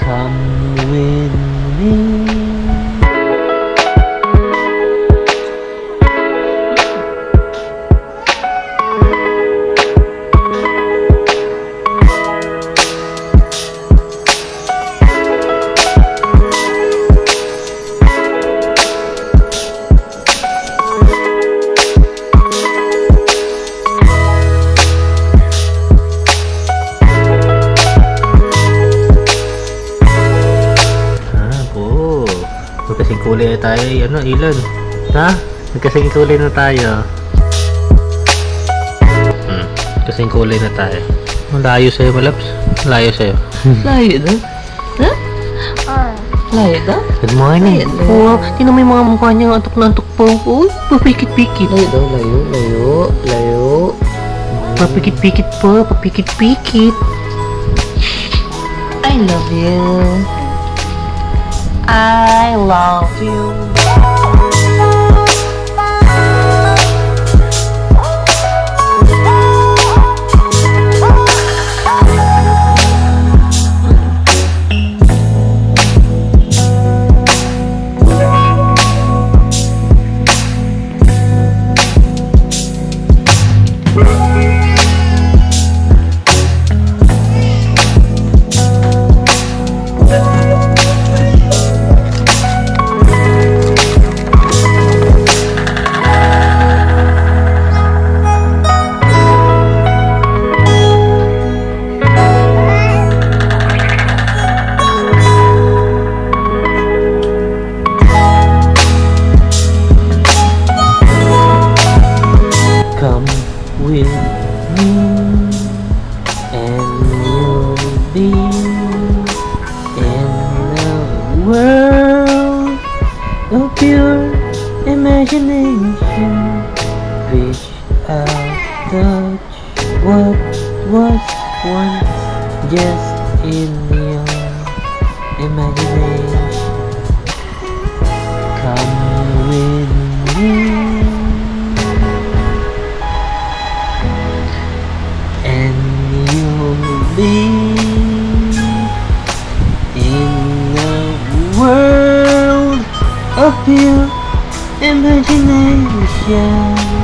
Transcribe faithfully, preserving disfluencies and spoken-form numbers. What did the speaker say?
Come with me. Magkasing kulay na tayo, ano, Ilan? Ha? Magkasing kulay na tayo. Hmm, kasing kulay na tayo. Malayo sa'yo, Malabs. Malayo sa'yo. Layo daw? Ha? Layo daw? Good morning. Wow, tinan mo yung mga mukha niya, antok na antok po. Uy, papikit-pikit. Layo daw, layo, layo, layo. Papikit-pikit po, papikit-pikit. I love you. I love you. Come with me, and you'll be in a world of pure imagination. Reach out, touch what was once just in your imagination. Come with me. Be in a world of pure imagination.